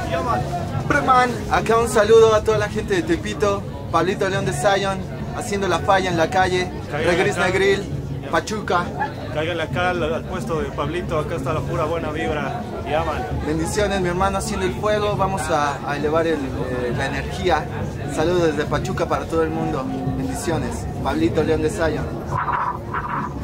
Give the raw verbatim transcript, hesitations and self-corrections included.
Man, acá un saludo a toda la gente de Tepito, Pablito León de Zion, haciendo la falla en la calle, Regris Negril, Pachuca. Cáiganle acá al, al puesto de Pablito, acá está la pura buena vibra. Llaman. Bendiciones, mi hermano, haciendo el fuego. Vamos a, a elevar el, eh, la energía. Saludos desde Pachuca para todo el mundo. Bendiciones. Pablito León de Zion.